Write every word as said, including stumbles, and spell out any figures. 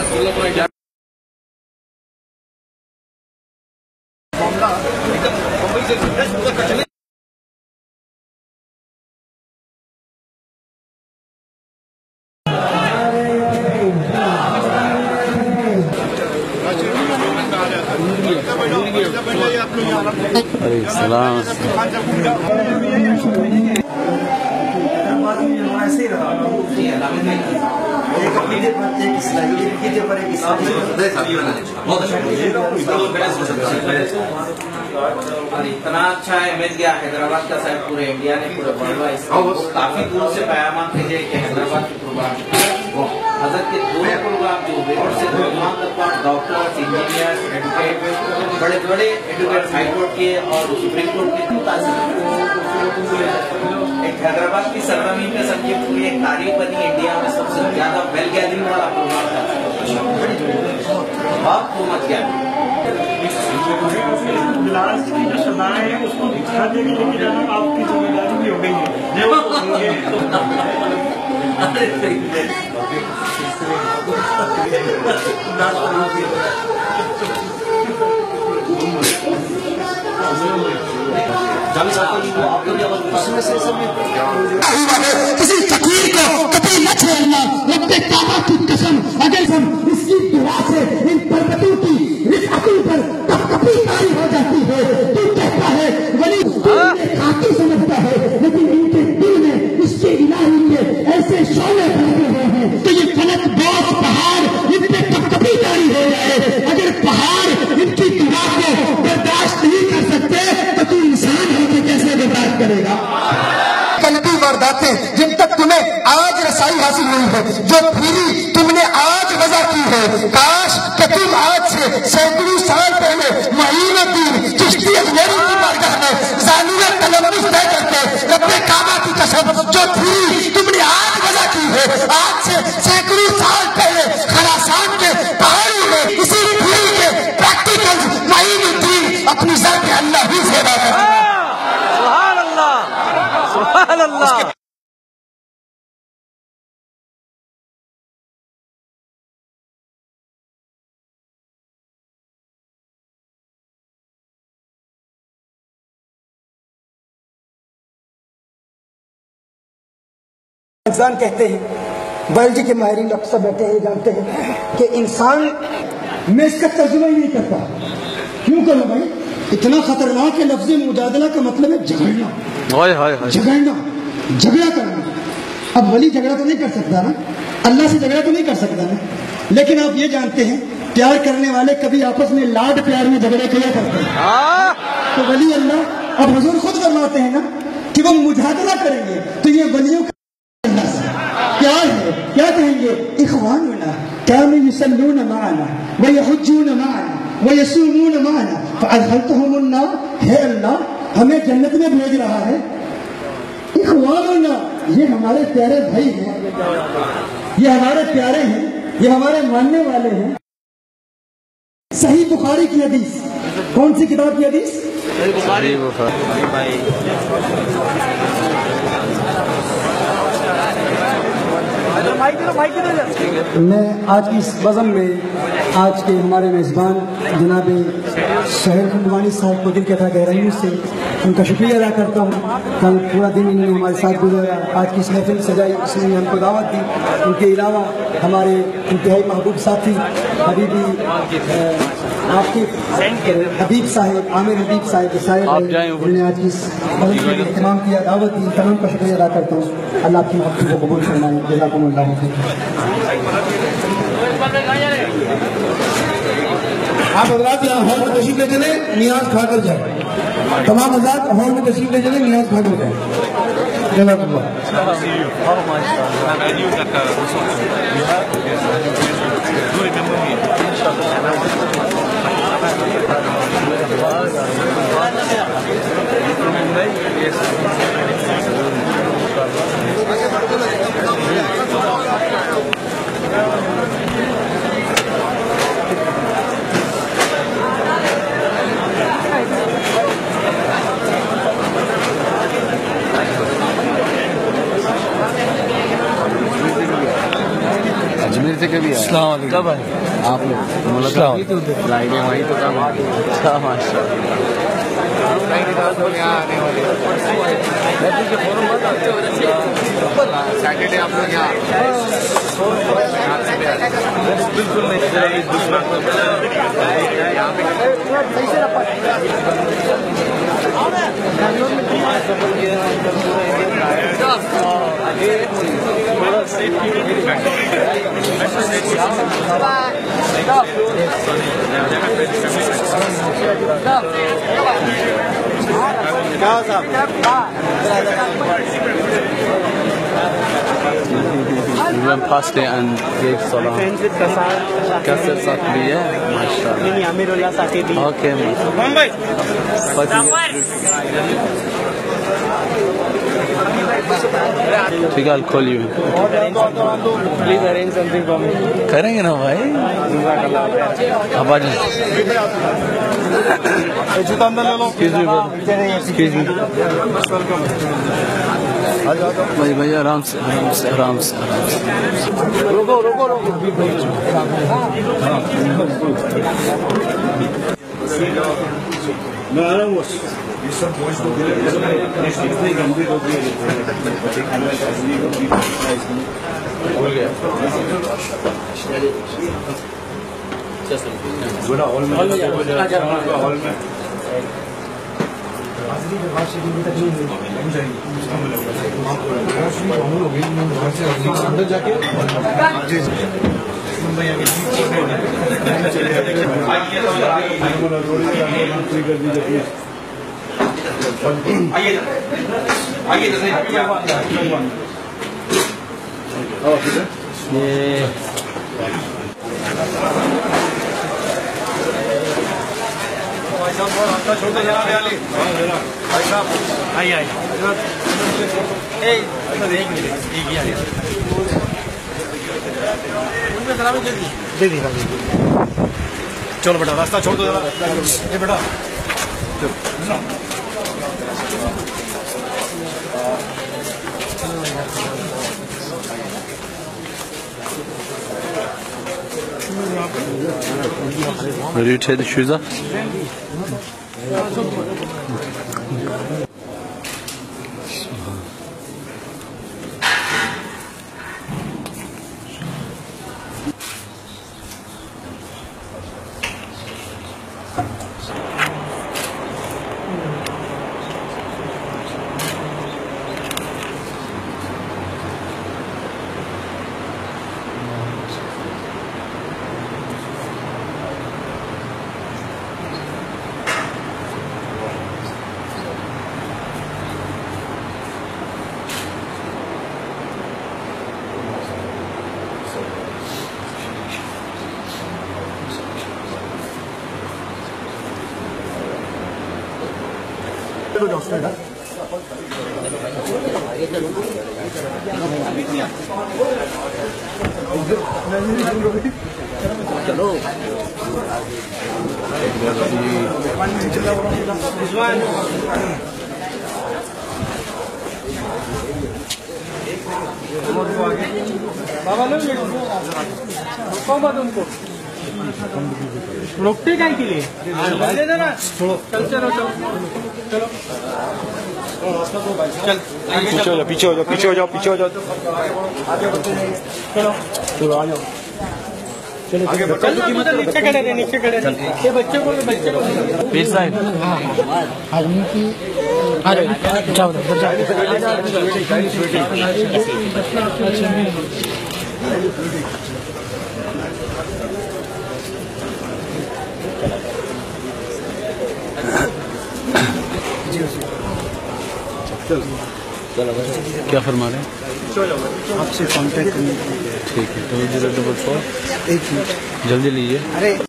अरे सलाम इतना अच्छा इमेज गया हैदराबाद का शायद पूरे इंडिया ने पूरे वर्ल्ड काफी दूर से पैगाम भेजे कि हैदराबाद की प्रोग्राम हजरत के दोनों प्रोग्राम जो हुए और से डॉक्टर्स इंजीनियर्स एडवोकेट बड़े बड़े एडवोकेट हाईकोर्ट के और सुप्रीम कोर्ट के एक हैदराबाद की सरजमीन पे सबकी पूरी एक तारीफ बनी इंडिया में सबसे ज्यादा वेल गैदरिंग वाला प्रोग्राम था। बहुत मच गया बिलास की जो सदाएं हैं उसको दिखा दे के लेके जाना आपकी जिम्मेदारी भी हो गई है। किसी फकीर को कभी न छेड़ना, रब्बे काबा की कसम, अगर हम इसकी दुआ से इन पर्वतों की रिज़क़ों पर कभी तारी हो जाती है। तू कहता है वली खाकी समझता है, लेकिन इनके दिल में इसके इलाही के ऐसे शौले भरे हुए हैं कि ये फलक बोझ पहाड़ इन पे कभी तारी हो जाए। अगर पहाड़ इनकी दुआ को बर्दाश्त नहीं कर सकते तो तू इंसान होकर कैसे बर्दाश्त करेगा। कलबी वारदातें जिन तक तुम्हें आज रसाई हासिल हुई है, जो फिरी तुमने आज वजह की है, काश कि तुम आज से सैकड़ों साल पहले महीनुद्दीन चिश्ती अजमेरी की बारगाह में ज़ानियत तलम्मुस तय करते रब्बे काबा की कसम, जो फिरी तुमने आज वजह की है, आज से सैकड़ों साल पहले खरासान के पहाड़ों में इसी फिरी के प्रैक्टिकल महीनुद्दीन अपनी ज़ात अल्लाह ही सेवा करते। सुभान अल्लाह। इंसान कहते हैं, बायोलॉजी के माहिरीन अक्सर बैठे हैं जानते हैं कि इंसान में इसका तर्जुमा ही नहीं करता। क्यों करो भाई, इतना खतरनाक है। लफ्ज़ मुजादला का मतलब है झगड़ना, झगड़ना, झगड़ा करना। अब वली झगड़ा तो नहीं कर सकता ना, अल्लाह से झगड़ा तो नहीं कर सकता ना, लेकिन आप ये जानते हैं प्यार करने वाले कभी आपस में लाड प्यार में झगड़े किया करते हैं। तो वली अल्लाह, अब हुजूर खुद फरमाते हैं ना कि वो मुजादला करेंगे, तो ये वलियों का प्यार है। क्या कहेंगे? इख़वानुना कानू युसल्लूना माअना व यहुज्जूना माअना व यसूमूना माअना फअदखलतहुमुन नार। हे अल्लाह, हमें जन्नत में भेज रहा है। इख़वानुना, ये हमारे प्यारे भाई हैं, ये हमारे प्यारे हैं, ये हमारे मानने वाले हैं। सही बुखारी की हदीस, कौन सी किताब की हदीस? बुखारी। मैं आज की इस बज़म में आज के हमारे मेज़बान जनाब शहर खंडवानी साहब को दिल के था गहराइयों से उनका शुक्रिया अदा करता हूँ। कल पूरा दिन इन्होंने हमारे साथ गुजारा, आज की इस महफिल सजाई, इसने हमको दावत दी। उनके अलावा हमारे इंतहाई महबूब साथी हबीबी आपके हबीब साहिब, आमिर हबीब साहिब उन्होंने आज की इस इत्माम किया, दावत दी, तमाम का शुक्रिया अदा करता हूँ। अल्लाह आपकी मोहब्बत को कबूल फरमाए। जज़ाकुमुल्लाह खैर। आप हज़रात यहाँ हॉल में तशरीफ ले चले, नियाज खाकर जाए। तमाम हज़रात हॉल में तशरीफ ले चले, नियाज खाकर जाए। जज़ाकुमुल्लाह। अजमेर से कभी आया? कब आए आप लोग मुलाकात की तो फ्राइडे वहीं तो कब अच्छा माशाल्लाह यहाँ आने वाले सैटरडे आप लोग यहाँ बिल्कुल नहीं We went past it and gave salam. Kasser saqib है माशाल्लाह. Okay. Mumbai. ठीक है, I'll call you. Please arrange something for me. करेंगे ना भाई. अब आ जाओ. Excuse me, excuse me. भाई भाई आराम से आराम से आराम से आराम से. रोको रोको रोको. मैं आ रहा हूँ. ये सब वॉइस तो इतनी गंभीर होती है. बोल गया बड़ा हॉल में हॉल में हाज़री dargah शरीफ तक नहीं हम जाएंगे. अंदर जाके मुंबई आगे चले जाते हैं. आइए आइए ये छोटे जरा भाई साहब आइए आइए एक मिनट एक ही आइए उनमें सलामी दे दी दे दी चलो बेटा रास्ता छोड़ दो जरा. ये बेटा Will you take the shoes off? चलो रोकते क्या के लिए चलो चलो चलो चल पीछे हो जाओ पीछे हो जाओ पीछे हो जाओ पीछे हो जाओ चलो चलो आ जाओ चलो चलो नीचे खड़े रहे नीचे खड़े ये बच्चों को बच्चे को बीस साइड आदमी की अरे जाओ क्या फरमा रहे हैं? आपसे कांटेक्ट करने ठीक है. टू जीरो डबल फोर एक मिनट जल्दी लीजिए.